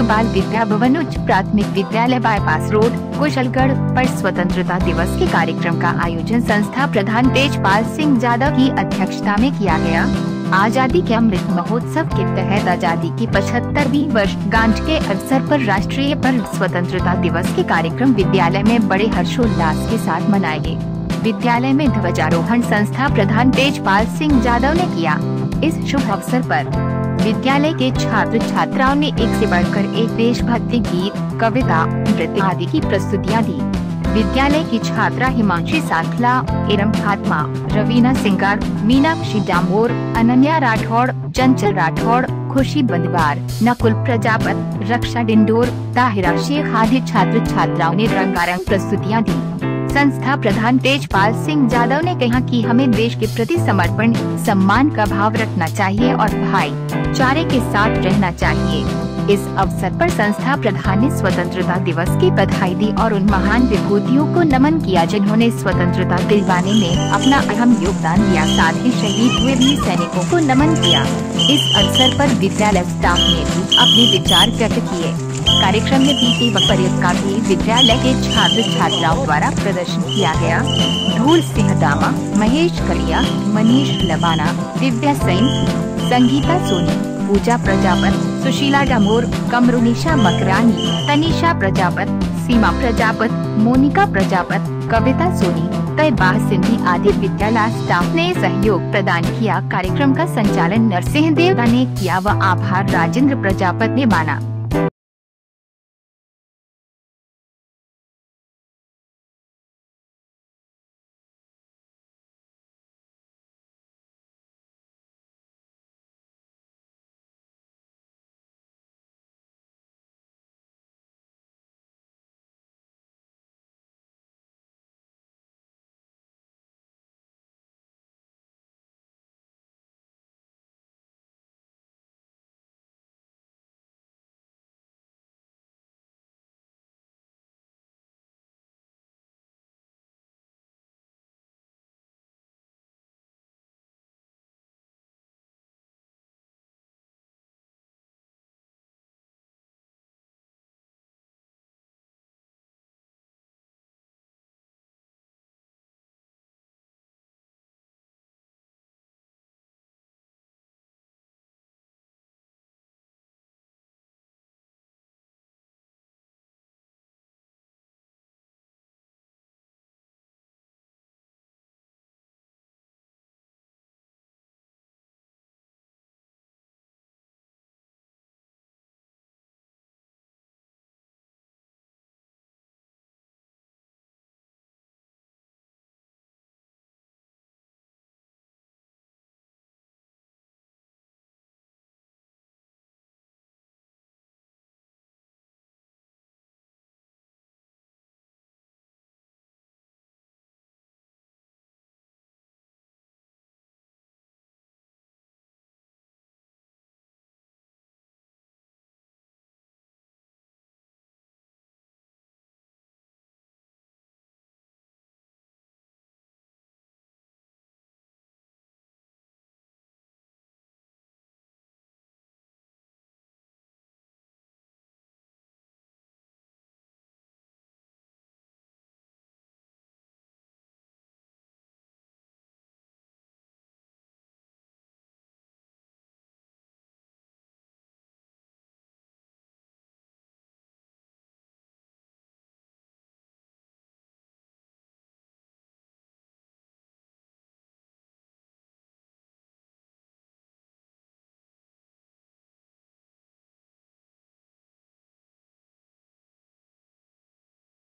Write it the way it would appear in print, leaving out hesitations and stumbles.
बाल विद्या भवन उच्च प्राथमिक विद्यालय बाईपास रोड कुशलगढ़ पर स्वतंत्रता दिवस के कार्यक्रम का आयोजन संस्था प्रधान तेजपाल सिंह यादव की अध्यक्षता में किया गया। आजादी के अमृत महोत्सव के तहत आजादी की 75वीं वर्षगांठ के अवसर पर राष्ट्रीय पर्व स्वतंत्रता दिवस के कार्यक्रम विद्यालय में बड़े हर्षोल्लास के साथ मनाए गए। विद्यालय में ध्वजारोहण संस्था प्रधान तेजपाल सिंह यादव ने किया। इस शुभ अवसर पर विद्यालय के छात्र छात्राओं ने एक से बढ़कर एक देशभक्ति गीत, कविता, नृत्य आदि की प्रस्तुतियां दी। विद्यालय की छात्रा हिमांशी सांखला एवं फातिमा, रवीना सिंगार, मीनाक्षी डामोर, अनन्या राठौड़, चंचल राठौड़, खुशी बंदवार, नकुल प्रजापत, रक्षा डिंडोर, ताहिरा शेख आदि छात्र छात्राओं ने रंगारंग प्रस्तुतियां दी। संस्था प्रधान तेजपाल सिंह यादव ने कहा कि हमें देश के प्रति समर्पण, सम्मान का भाव रखना चाहिए और भाईचारे के साथ रहना चाहिए। इस अवसर पर संस्था प्रधान ने स्वतंत्रता दिवस की बधाई दी और उन महान विभूतियों को नमन किया जिन्होंने स्वतंत्रता दिलवाने में अपना अहम योगदान दिया। साथ ही शहीद हुए वीर सैनिकों को नमन किया। इस अवसर पर विद्यालय स्टाफ ने भी अपने विचार व्यक्त किए। कार्यक्रम में पीटी व परेड का भी विद्यालय के छात्र छात्राओं द्वारा प्रदर्शन किया गया। धूल सिंह दामा, महेश कलिया, मनीष लबाना, दिव्या सिंह, संगीता सोनी, पूजा प्रजापत, सुशीला डामोर, कमरुनिशा मकरानी, तनिषा प्रजापत, सीमा प्रजापत, मोनिका प्रजापत, कविता सोनी, तैयबा सिंधी आदि विद्यालय स्टाफ ने सहयोग प्रदान किया। कार्यक्रम का संचालन नरसिंह देवदा ने किया व आभार राजेंद्र प्रजापत ने माना।